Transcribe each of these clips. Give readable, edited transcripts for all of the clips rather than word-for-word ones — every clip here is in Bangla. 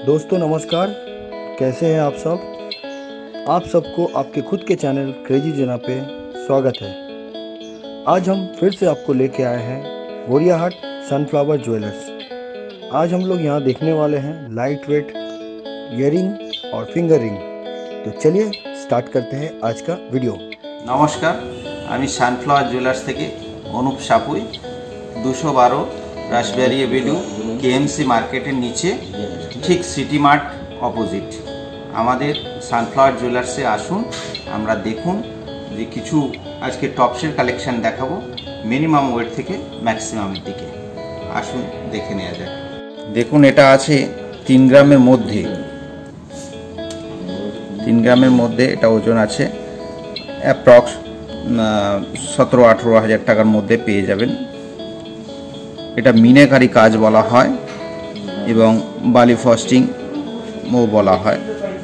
दोस्तों नमस्कार, कैसे हैं आप सब। आप सबको आपके खुद के चैनल क्रेजी जना पे स्वागत है। आज हम फिर से आपको लेके आए हैं बोरियाहाट सनफ्लावर ज्वेलर्स। आज हम लोग यहाँ देखने वाले हैं लाइट वेट ईयरिंग और फिंगर रिंग। तो चलिए स्टार्ट करते हैं आज का वीडियो। नमस्कार, আমি সানফ্লাওয়ার জুয়েলার্স থেকে অনুপ সাপুই 212 রাসবিহারী এভিনিউ কেএমসি মার্কেটের নিচে ঠিক সিটি মার্ট অপোজিট আমাদের সানফ্লাওয়ার জুয়েলার্সে আসুন। আমরা দেখুন যে কিছু আজকে টপসের কালেকশন দেখাবো মিনিমাম ওয়েট থেকে ম্যাক্সিমামের দিকে। আসুন দেখে নেওয়া যাক। দেখুন এটা আছে 3 গ্রামের মধ্যে, 3 গ্রামের মধ্যে এটা ওজন আছে অ্যাপ্রক্স 17-18 হাজার টাকার মধ্যে পেয়ে যাবেন। এটা মিনাকারি কাজ বলা হয় এবং বালি ফস্টিংও বলা হয়,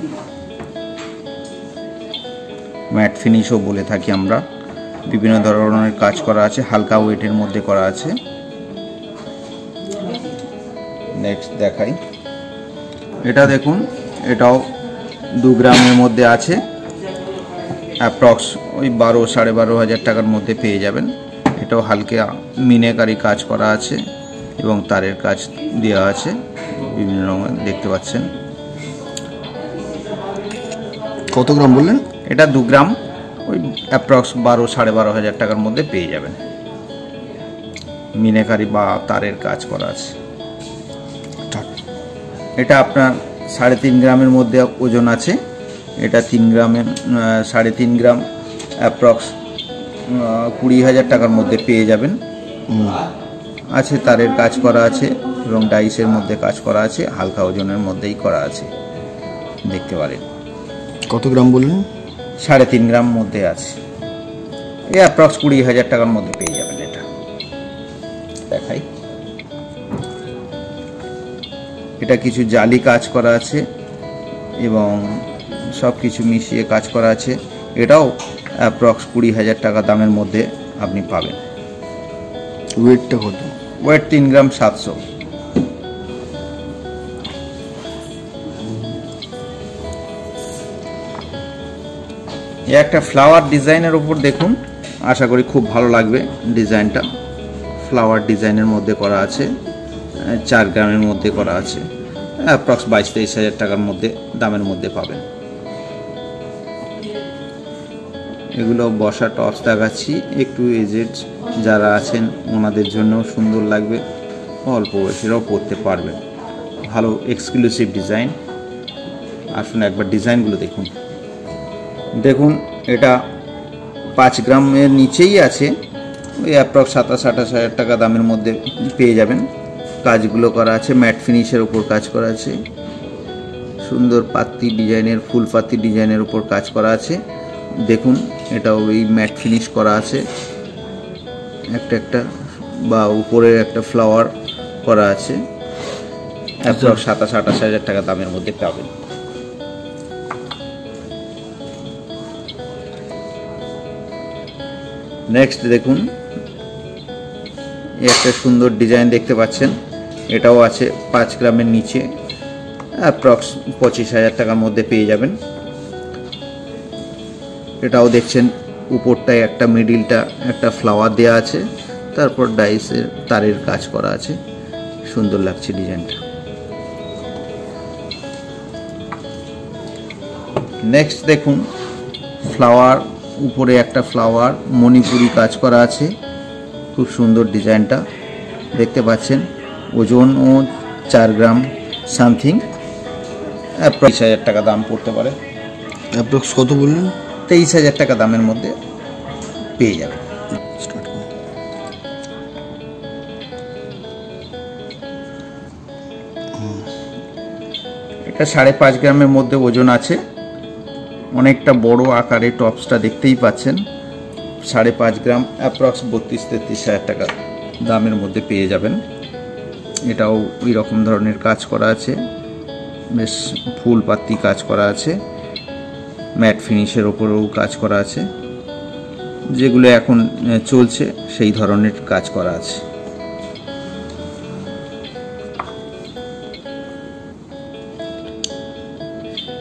ম্যাট ফিনিশও বলে থাকি আমরা। বিভিন্ন ধরনের কাজ করা আছে, হালকা ওয়েটের মধ্যে করা আছে। নেক্সট দেখাই, এটা দেখুন, এটাও 2 গ্রামের মধ্যে আছে, অ্যাপ্রক্স ওই 12-12.5 হাজার টাকার মধ্যে পেয়ে যাবেন। এটাও হালকা মিনাকারি কাজ করা আছে এবং তারের কাজ দেওয়া আছে বিভিন্ন রঙের, দেখতে পাচ্ছেন। কত গ্রাম বললেন? এটা 2 গ্রাম, ওই অ্যাপ্রক্স 12-12.5 হাজার টাকার মধ্যে পেয়ে যাবেন। মিনাকারি বা তারের কাজ করা আছে। এটা আপনার 3.5 গ্রামের মধ্যে ওজন আছে। এটা 3 গ্রামের 3.5 গ্রাম, অ্যাপ্রক্স 20,000 টাকার মধ্যে পেয়ে যাবেন। আছে তারের কাজ করা আছে এবং ডাইসের মধ্যে কাজ করা আছে, হালকা ওজনের মধ্যেই করা আছে, দেখতে পারেন। কত গ্রাম বললেন? 3.5 গ্রাম মধ্যে আছে, এই অ্যাপ্রক্স 20,000 টাকার মধ্যে পেয়ে যাবেন। এটা দেখাই, এটা কিছু জালি কাজ করা আছে এবং সব কিছু মিশিয়ে কাজ করা আছে। এটাও অ্যাপ্রক্স 20,000 টাকা দামের মধ্যে আপনি পাবেন। ওয়েটটা কত? Weight 3 gram 700। এই একটা ফ্লাওয়ার ডিজাইনের উপর দেখুন, আশা করি খুব ভালো লাগবে ডিজাইনটা। ফ্লাওয়ার ডিজাইনের মধ্যে করা আছে, 4 গ্রামের মধ্যে করা আছে, অ্যাপ্রক্স 22-23 হাজার টাকার মধ্যে দামের মধ্যে পাবেন। এগুলো বসা টপস দেখাচ্ছি, একটু এজেড যারা আছেন ওনাদের জন্য সুন্দর লাগবে, অল্প বয়সীরাও পরতে পারবেন। ভালো এক্সক্লুসিভ ডিজাইন। আসুন একবার ডিজাইনগুলো দেখুন। দেখুন এটা 5 গ্রামের নিচেই আছে, ওই অ্যাপ্রক্স 27-28 হাজার টাকা দামের মধ্যে পেয়ে যাবেন। কাজগুলো করা আছে, ম্যাট ফিনিশের উপর কাজ করা আছে, সুন্দর পাতি ডিজাইনের, ফুল পাতি ডিজাইনের উপর কাজ করা আছে। দেখুন এটা ওই ম্যাট ফিনিশ করা আছে, একটা বা উপরে একটা ফ্লাওয়ার করা আছে, অ্যাপ্রক্স 27-28 হাজার টাকা দামের মধ্যে পাবেন। নেক্সট দেখুন, একটা সুন্দর ডিজাইন দেখতে পাচ্ছেন, এটাও আছে 5 গ্রামের নিচে, অ্যাপ্রক্স 25 হাজার টাকার মধ্যে পেয়ে যাবেন। এটাও দেখছেন উপরটায় একটা, মিডিলটা একটা ফ্লাওয়ার দেওয়া আছে, তারপর ডাইসের তারের কাজ করা আছে, সুন্দর লাগছে ডিজাইনটা। নেক্সট দেখুন, ফ্লাওয়ার উপরে একটা ফ্লাওয়ার মণিপুরি কাজ করা আছে, খুব সুন্দর ডিজাইনটা দেখতে পাচ্ছেন। ওজনও 4 গ্রাম সামথিং, অ্যাপ্রক্স 23 হাজার টাকা দাম পড়তে পারে। অ্যাপ্রক্স কত বললেন? 23 হাজার টাকা দামের মধ্যে পেয়ে যাবে। এটা 5.5 গ্রামের মধ্যে ওজন আছে, অনেকটা বড় আকারে টপসটা দেখতেই পাচ্ছেন। 5.5 গ্রাম, অ্যাপ্রক্স 32-33 হাজার টাকা দামের মধ্যে পেয়ে যাবেন। এটাও ওই রকম ধরনের কাজ করা আছে, বেশ ফুল পাতি কাজ করা আছে, ম্যাট ফিনিশের ওপরেও কাজ করা আছে, যেগুলো এখন চলছে সেই ধরনের কাজ করা আছে।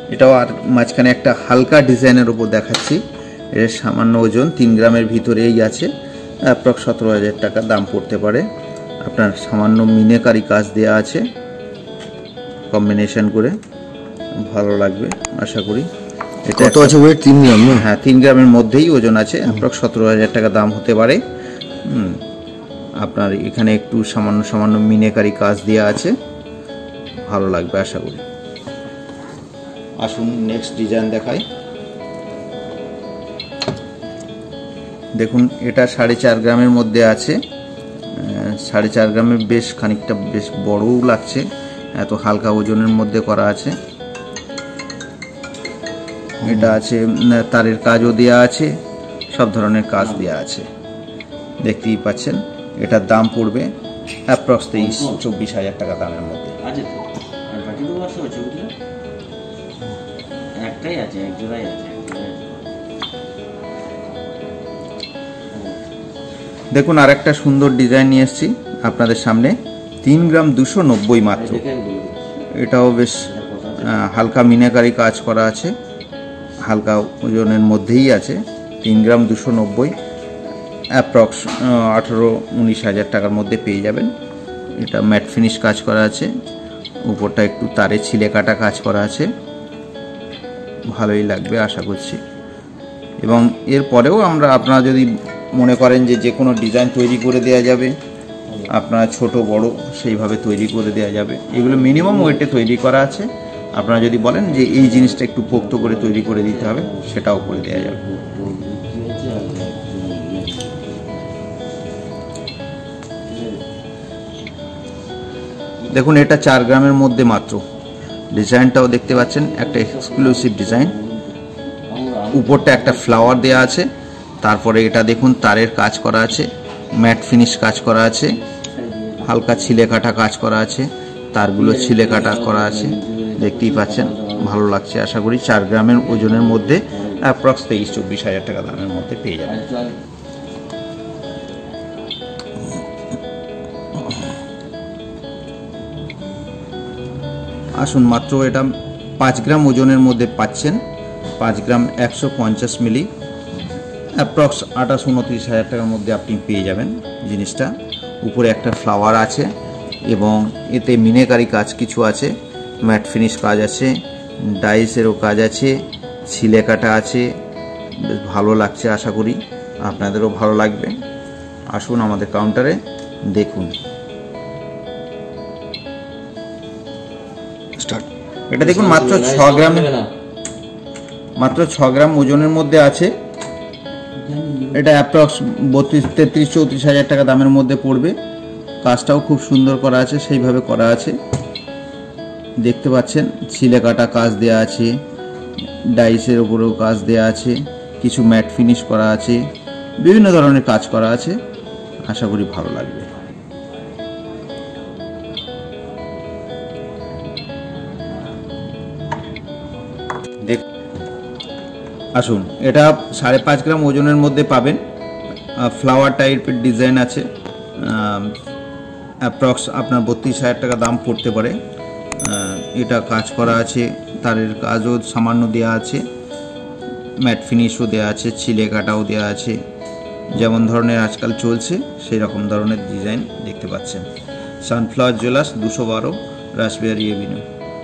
এটাও আর মাঝখানে একটা হালকা ডিজাইনের উপর দেখাচ্ছি। এর সামান্য ওজন 3 গ্রামের ভিতরেই আছে, অ্যাপ্রক্স 17,000 টাকা দাম পড়তে পারে। আপনার সামান্য মিনাকারি কাজ দেওয়া আছে কম্বিনেশন করে, ভালো লাগবে আশা করি। এটা কত আছে ওয়েট? 3 গ্রাম না? হ্যাঁ, 3 গ্রামের মধ্যেই ওজন আছে, অ্যাপ্রক্স 17,000 টাকা দাম হতে পারে। আপনার এখানে একটু সামান্য সামান্য মিনাকারি কাজ দেওয়া আছে, ভালো লাগবে আশা করি। আসুন নেক্সট ডিজাইন দেখাই। দেখুন এটা 4.5 গ্রামের মধ্যে আছে। 4.5 গ্রামের বেশ খানিকটা বেশ বড়ও লাগছে, এত হালকা ওজনের মধ্যে করা আছে। এটা আছে তারের কাজও দেওয়া আছে, সব ধরনের কাজ দেওয়া আছে, দেখতেই পাচ্ছেন। এটার দাম পড়বে অ্যাপ্রক্স 23-24,000 টাকা দামের মধ্যে। দেখুন আর একটা সুন্দর ডিজাইন নিয়ে এসেছি আপনাদের সামনে, 3 গ্রাম 290 মাত্র। এটাও বেশ হালকা মিনাকারি কাজ করা আছে, হালকা ওজনের মধ্যেই আছে। 3 গ্রাম 290, অ্যাপ্রক্স 18-19,000 টাকার মধ্যে পেয়ে যাবেন। এটা ম্যাট ফিনিশ কাজ করা আছে, উপরটা একটু তারে ছিলে কাটা কাজ করা আছে, ভালোই লাগবে আশা করছি। এবং এরপরেও আপনারা যদি মনে করেন যে কোনো ডিজাইন তৈরি করে দেওয়া যাবে, আপনারা ছোট বড় সেইভাবে তৈরি করে দেওয়া যাবে। এগুলো মিনিমাম ওয়েটে তৈরি করা আছে, আপনারা যদি বলেন যে এই জিনিসটা একটু পোক্ত করে তৈরি করে দিতে হবে, সেটাও করে দেওয়া যাবে। দেখুন এটা 4 গ্রামের মধ্যে মাত্র। ডিজাইনটাও দেখতে পাচ্ছেন, একটা এক্সক্লুসিভ ডিজাইন। উপরটা একটা ফ্লাওয়ার দেওয়া আছে, তারপরে এটা দেখুন তারের কাজ করা আছে, ম্যাট ফিনিশ কাজ করা আছে, হালকা ছিলে কাটা কাজ করা আছে, তারগুলো ছিলে কাটা করা আছে, দেখতেই পাচ্ছেন, ভালো লাগছে আশা করি। 4 গ্রামের ওজনের মধ্যে অ্যাপ্রক্স 23-24,000 টাকা দামের মধ্যে পেয়ে যাবেন। আসুন মাত্র এটা 5 গ্রাম ওজনের মধ্যে পাচ্ছেন, 5 গ্রাম 150 মিলি, অ্যাপ্রক্স 28-29,000 টাকার মধ্যে আপনি পেয়ে যাবেন জিনিসটা। উপরে একটা ফ্লাওয়ার আছে এবং এতে মিনাকারি কাজ কিছু আছে, ম্যাট ফিনিশ কাজ আছে, ডাইসেরও কাজ আছে, ছিলে কাটা আছে, বেশ ভালো লাগছে আশা করি আপনাদেরও ভালো লাগবে। আসুন আমাদের কাউন্টারে দেখুন। এটা দেখুন মাত্র 6 গ্রাম ওজনের মধ্যে আছে। এটা অ্যাপ্রক্স 33-34,000 টাকা দামের মধ্যে পড়বে। কাজটাও খুব সুন্দর করা আছে, সেইভাবে করা আছে, দেখতে পাচ্ছেন। ছিলে কাটা কাজ দেওয়া আছে, ডাইসের উপরেও কাজ দেওয়া আছে, কিছু ম্যাট ফিনিশ করা আছে, বিভিন্ন ধরনের কাজ করা আছে, আশা করি ভালো লাগবে। আসুন এটা 5.5 গ্রাম ওজনের মধ্যে পাবেন, ফ্লাওয়ার টাইপের ডিজাইন আছে, অ্যাপ্রক্স আপনার 32,000 টাকা দাম পড়তে পারে। এটা কাজ করা আছে, তারের কাজও সামান্য দেওয়া আছে, ম্যাট ফিনিশও দেওয়া আছে, ছিলে কাটাও দেওয়া আছে, যেমন ধরনের আজকাল চলছে সেই রকম ধরনের ডিজাইন দেখতে পাচ্ছেন। Sunflower jewellers, 212 Rashbehari avenue.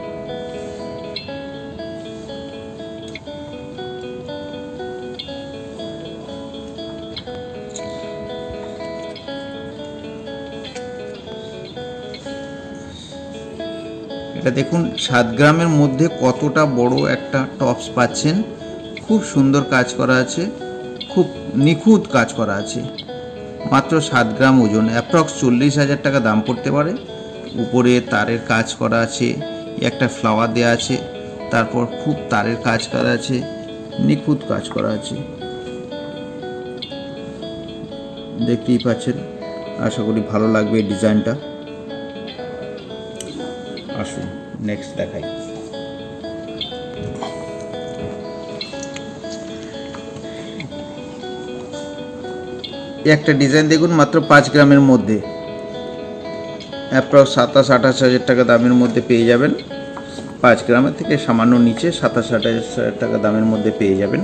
এটা দেখুন 7 গ্রামের মধ্যে কতটা বড় একটা টপস পাচ্ছেন, খুব সুন্দর কাজ করা আছে, খুব নিখুঁত কাজ করা আছে, মাত্র 7 গ্রাম ওজন, অ্যাপ্রক্স 40,000 টাকা দাম পড়তে পারে। উপরে তারের কাজ করা আছে, একটা ফ্লাওয়ার দেওয়া আছে, তারপর খুব তারের কাজ করা আছে, নিখুঁত কাজ করা আছে, দেখতেই পাচ্ছেন। আশা করি ভালো লাগবে এই ডিজাইনটা। আসুন নেক্সট দেখাই। একটা ডিজাইন দেখুন মাত্র 5 গ্রামের মধ্যে, অ্যাপ্রক্স 27-28,000 টাকা দামের মধ্যে পেয়ে যাবেন। 5 গ্রামের থেকে সামান্য নিচে 27-28 টাকা দামের মধ্যে পেয়ে যাবেন।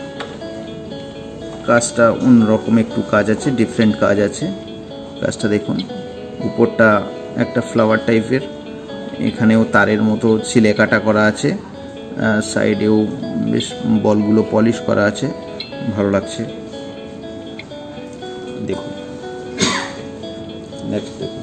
কাজটা অন্যরকম একটু কাজ আছে, ডিফারেন্ট কাজ আছে। কাজটা দেখুন, উপরটা একটা ফ্লাওয়ার টাইপের, এখানেও তারের মতো ছিলে কাটা করা আছে, সাইডেও বেশ বলগুলো পলিশ করা আছে, ভালো লাগছে। দেখুন নেক্সট দেখুন,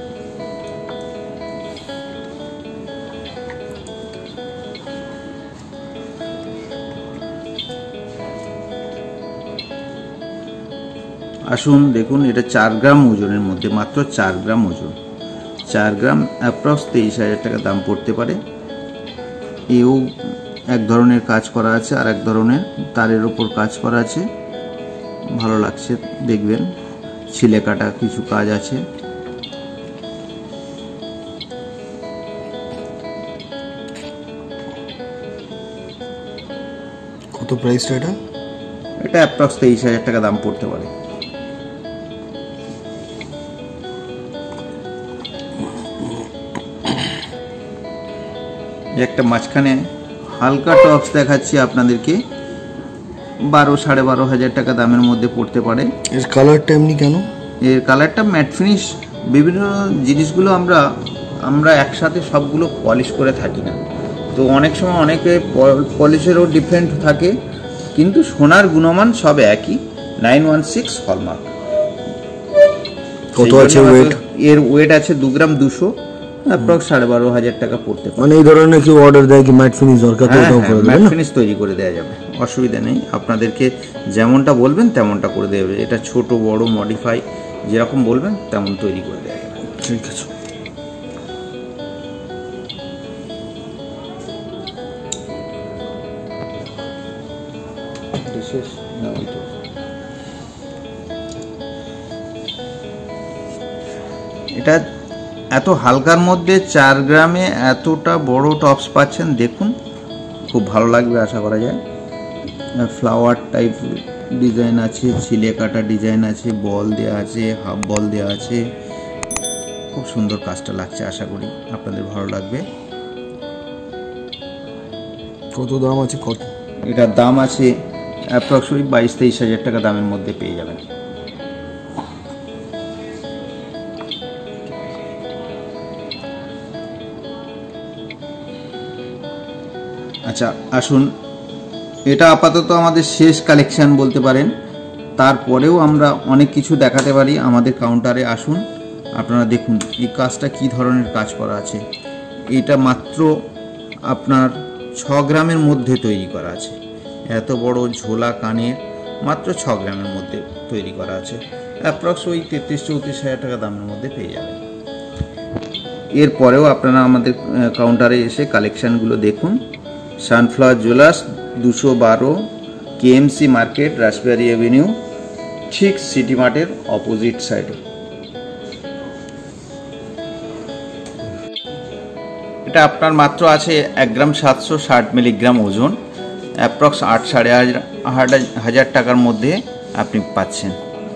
আসুন দেখুন, এটা 4 গ্রাম ওজনের মধ্যে, মাত্র 4 গ্রাম ওজন। 4 গ্রাম অ্যাপ্রক্স 23,000 টাকা দাম পড়তে পারে। এও এক ধরনের কাজ করা আছে, আর এক ধরনের তারের ওপর কাজ করা আছে, ভালো লাগছে দেখবেন। ছিলে কাটা কিছু কাজ আছে। কত প্রাইসটা এটা? এটা অ্যাপ্রক্স 23,000 টাকা দাম পড়তে পারে। একটা মাঝখানে হালকা টপস দেখাচ্ছি আপনাদেরকে, 12-12,500 টাকা দামের মধ্যে পড়তে পারে। এর কালারটা এমনি কেন? এর কালারটা ম্যাট ফিনিশ। বিভিন্ন জিনিসগুলো আমরা একসাথে সবগুলো পলিশ করে থাকি না, তো অনেক সময় অনেকে পলিশেরও ডিফারেন্ট থাকে, কিন্তু সোনার গুণমান সব একই, 916 হলমার্ক। কত আছে ওয়েট? এর ওয়েট আছে 2 গ্রাম 200, অ্যাপ্রক্স 12,500 টাকা পড়তে পারে। মানে এই ধরনের কি অর্ডার দেয় কি ম্যাট ফিনিশ দরকার তো ওটাও করে দেবে? ম্যাট ফিনিশ তৈরি করে দেওয়া যাবে, অসুবিধা নেই। আপনাদেরকে যেমনটা বলবেন তেমনটা করে দেওয়া যাবে। এটা ছোট বড় মডিফাই যেরকম বলবেন তেমন তৈরি করে দেওয়া যাবে। ঠিক আছে। এটা এত হালকার মধ্যে 4 গ্রামে এতটা বড় টপস পাচ্ছেন, দেখুন খুব ভালো লাগবে আশা করা যায়। ফ্লাওয়ার টাইপ ডিজাইন আছে, ছিলে কাটা ডিজাইন আছে, বল দেওয়া আছে, হাফ বল দেওয়া আছে, খুব সুন্দর কাজটা লাগছে। আশা করি আপনাদের ভালো লাগবে। কত দাম আছে? কত? এটার দাম আছে অ্যাপ্রক্সিমেটলি 22-23,000 টাকা দামের মধ্যে পেয়ে যাবেন। আচ্ছা আসুন, এটা আপাতত আমাদের শেষ কালেকশন বলতে পারেন, তারপরেও আমরা অনেক কিছু দেখাতে পারি। আমাদের কাউন্টারে আসুন, আপনারা দেখুন এই কাজটা কি ধরনের কাজ করা আছে। এটা মাত্র আপনার 6 গ্রামের মধ্যে তৈরি করা আছে। এত বড় ঝোলা কানের মাত্র 6 গ্রামের মধ্যে তৈরি করা আছে, অ্যাপ্রক্স ওই 33-34,000 টাকা দামের মধ্যে পেয়ে যাবেন। এরপরেও আপনারা আমাদের কাউন্টারে এসে কালেকশানগুলো দেখুন। Sunflower jewellers, 212 KMC market, Rashbehari avenue, ঠিক সিটি মার্টের অপোজিট সাইডে। এটা আপনার মাত্র আছে 1 গ্রাম 760 মিলিগ্রাম ওজন, অ্যাপ্রক্স 8-8,500 টাকার মধ্যে আপনি পাচ্ছেন।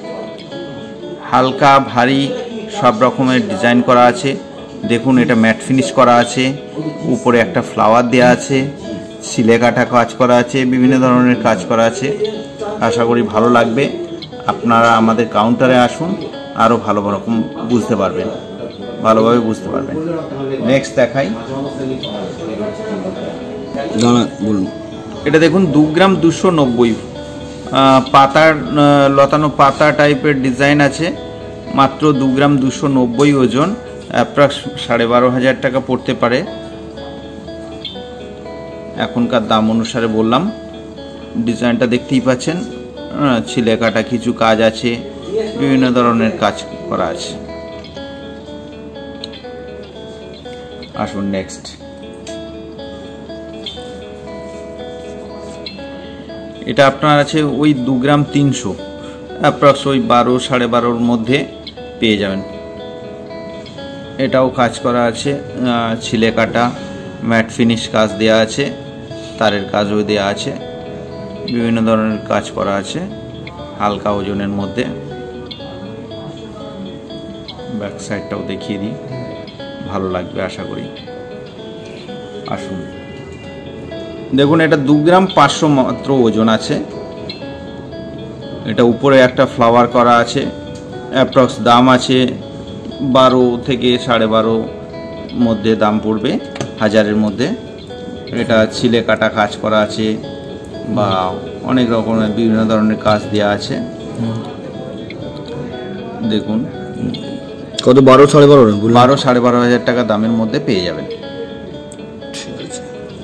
হালকা ভারী সব রকমের ডিজাইন করা আছে। দেখুন এটা ম্যাট ফিনিশ করা আছে, উপরে একটা ফ্লাওয়ার দেওয়া আছে, ছিলে কাটা কাজ করা আছে, বিভিন্ন ধরনের কাজ করা আছে। আশা করি ভালো লাগবে। আপনারা আমাদের কাউন্টারে আসুন, আরও ভালো রকম বুঝতে পারবেন, ভালোভাবে বুঝতে পারবেন। নেক্সট দেখাই, বলুন। এটা দেখুন 2 গ্রাম 290, পাতার লতানো পাতা টাইপের ডিজাইন আছে, মাত্র 2 গ্রাম 290 ওজন, অ্যাপ্রক্স 12,500 টাকা পড়তে পারে। এখনকার দাম অনুসারে বললাম। ডিজাইনটা দেখতেই পাচ্ছেন, ছিলে কাটা কিছু কাজ আছে, বিভিন্ন ধরনের কাজ করা আছে। আসুন নেক্সট, এটা আপনার আছে ওই 2 গ্রাম 300, অ্যাপ্রক্স ওই 12-12.5 মধ্যে পেয়ে যাবেন। এটাও কাজ করা আছে, ছিলে কাটা ম্যাট ফিনিশ কাজ দেওয়া আছে, তারের কাজও দেওয়া আছে, বিভিন্ন ধরনের কাজ করা আছে, হালকা ওজনের মধ্যে। ব্যাক সাইডটাও দেখিয়ে দিই, ভালো লাগবে আশা করি। আসুন দেখুন, এটা 2 গ্রাম 500 মাত্র ওজন আছে। এটা উপরে একটা ফ্লাওয়ার করা আছে। অ্যাপ্রক্স দাম আছে 12 থেকে 12.5 মধ্যে দাম পড়বে, 1000-এর মধ্যে। এটা ছিলে কাটা কাজ করা আছে বা অনেক রকমের বিভিন্ন ধরনের কাজ দেওয়া আছে। দেখুন কত, 12-12.5? 12-12.5 টাকা দামের মধ্যে পেয়ে যাবেন। ঠিক আছে।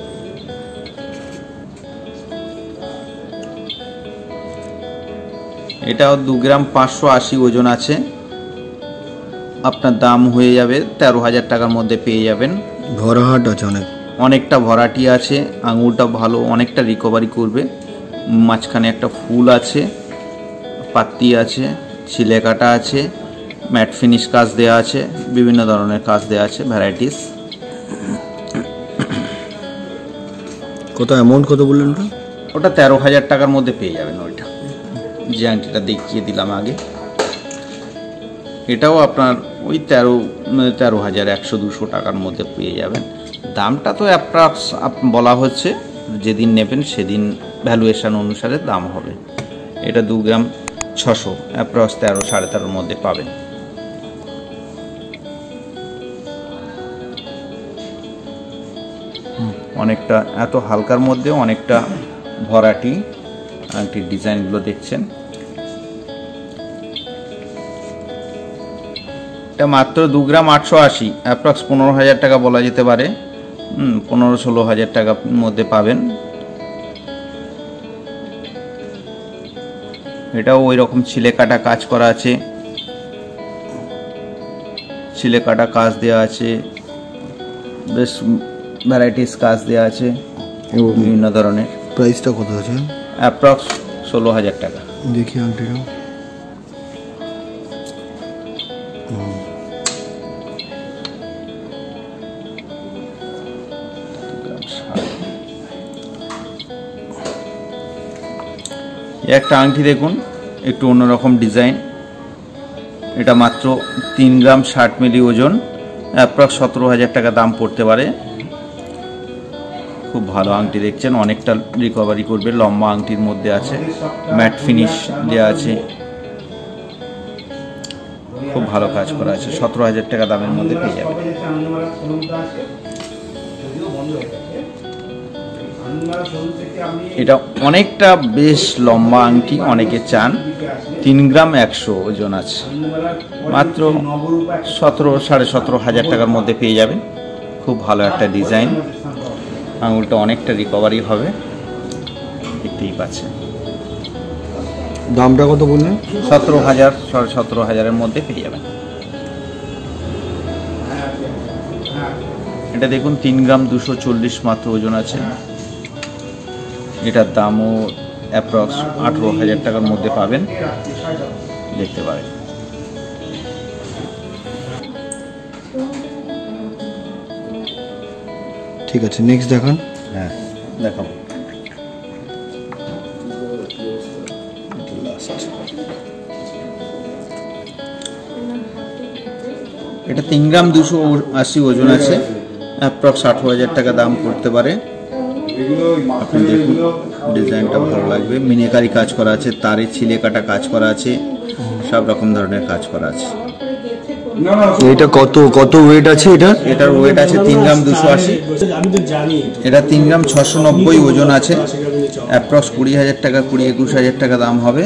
এটাও 2 গ্রাম 580 ওজন আছে। আপনার দাম হয়ে যাবে 13,000 টাকার মধ্যে পেয়ে যাবেন। ভরা হাট আছে, অনেকটা ভরাটি আছে, আঙুরটা ভালো, অনেকটা রিকভারি করবে। মাঝখানে একটা ফুল আছে, পাত্তি আছে, ছিলে কাটা আছে, ম্যাট ফিনিশ কাজ দেওয়া আছে, বিভিন্ন ধরনের কাজ দেওয়া আছে, ভ্যারাইটিস। কত অ্যামাউন্ট কত বললেন ওটা? ওটা 13,000 টাকার মধ্যে পেয়ে যাবেন। ওইটা যে আংটিটা দেখিয়ে দিলাম আগে, এটাও আপনার ওই 13,100-200 টাকার মধ্যে পেয়ে যাবেন। দামটা তো অ্যাপ্রক্স বলা হচ্ছে, যেদিন নেবেন সেদিন ভ্যালুয়েশন অনুসারে দাম হবে। এটা 2 গ্রাম 600, অ্যাপ্রক্স 13-13.5 মধ্যে পাবেন। অনেকটা এত হালকার মধ্যে অনেকটা ভরাটি আংটির ডিজাইনগুলো দেখছেন। এটা মাত্র 2 গ্রাম 880, অ্যাপ্রক্স 15,000 টাকা বলা যেতে পারে। 15-16,000 টাকার মধ্যে পাবেন। এটাও ওই রকম ছিলে কাটা কাজ করা আছে, ছিলে কাটা কাজ দেওয়া আছে, বেশ ভ্যারাইটিস কাজ দেওয়া আছে বিভিন্ন ধরনের। প্রাইসটা কত আছে? অ্যাপ্রক্স 16,000 টাকা। দেখি আংটিটা। একটা আংটি দেখুন, একটু অন্যরকম ডিজাইন। এটা মাত্র 3 গ্রাম 60 মিলি ওজন, অ্যাপ্রক্স 17,000 টাকা দাম পড়তে পারে। খুব ভালো আংটি দেখছেন, অনেকটা রিকভারি করবে। লম্বা আংটির মধ্যে আছে, ম্যাট ফিনিশ দেওয়া আছে, খুব ভালো কাজ করা আছে। 17,000 টাকা দামের মধ্যে পেয়ে যাবে। এটা অনেকটা বেশ লম্বা আংটি, অনেকে চান। 3 গ্রাম 100 ওজন আছে, মাত্র 17,500 টাকার মধ্যে পেয়ে যাবেন। খুব ভালো একটা ডিজাইন, আঙুলটা অনেকটা রিকভারি হবে, দেখতেই পাচ্ছেন। দামটা কত বললেন? 17,000, 17,500-এর মধ্যে পেয়ে যাবেন। এটা দেখুন 3 গ্রাম 240 মাত্র ওজন আছে। এটার দামও অ্যাপ্রক্স 18,000 টাকার মধ্যে পাবেন, দেখতে পারেন। ঠিক আছে, নেক্সট দেখান। হ্যাঁ দেখাবো। এটা 3 গ্রাম 280 ওজন আছে, অ্যাপ্রক্স 18,000 টাকা দাম পড়তে পারে। আপনি দেখুন, ডিজাইনটা ভালো লাগবে। মিনাকারি কাজ করা আছে, তারে ছিলে কাটা কাজ করা আছে, সব রকম ধরনের কাজ করা আছে। এটা কত ওয়েট আছে? এটার ওয়েট আছে 3 গ্রাম 280। এটা 3 গ্রাম 690 ওজন আছে, অ্যাপ্রক্স 20,000 টাকা, 20-21,000 টাকা দাম হবে।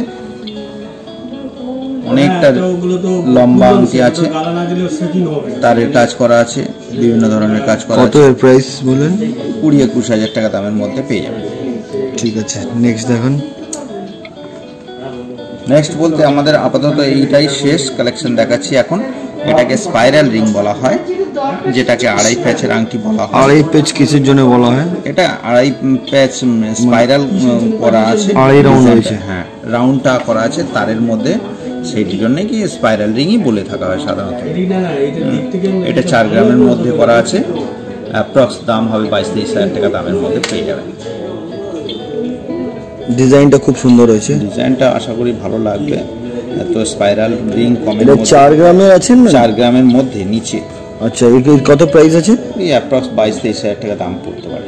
অনেকটা লম্বা আংটি আছে, তারের কাজ করা আছে, বিভিন্ন ধরনের কাজ করা আছে। কত এর প্রাইস বলেন? 20-21,000 টাকা দামের মধ্যে পেয়ে যাবেন। ঠিক আছে, নেক্সট দেখান। নেক্সট বলতে আমাদের আপাতত এইটাই শেষ কালেকশন দেখাচ্ছি এখন। এটাকে স্পাইরাল রিং বলা হয়, যেটাকে 2.5 প্যাচের আংটি বলা হয়। 2.5 প্যাচ কিসের জন্য বলা হয়? এটা 2.5 প্যাচ স্পাইরাল করা আছে, 2.5 রাউন্ড হয়েছে। হ্যাঁ, রাউন্ডটা করা আছে তারের মধ্যে, সেই জন্য কি স্পাইরাল রিংই বলে থাকা হয় সাধারণত। এটা 4 গ্রামের মধ্যে করা আছে, অ্যাপ্রক্স দাম হবে 22-23,000 টাকা দামের মধ্যে পেয়ে যাবেন। ডিজাইনটা খুব সুন্দর হয়েছে, ডিজাইনটা আশা করি ভালো লাগবে। এত স্পাইরাল রিং কমের এটা 4 গ্রামের আছে না? 4 গ্রামের মধ্যে নিচে। আচ্ছা, এর কত প্রাইস আছে? এই অ্যাপ্রক্স 22-23 হাজার টাকা দাম পড়তে পারে।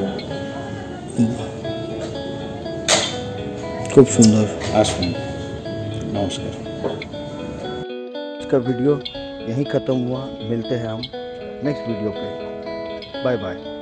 खूब सुंदर। আসুন, নমস্কার। इसका वीडियो यहीं ख़त्म हुआ, मिलते हैं हम नेक्स्ट वीडियो पे। Bye bye.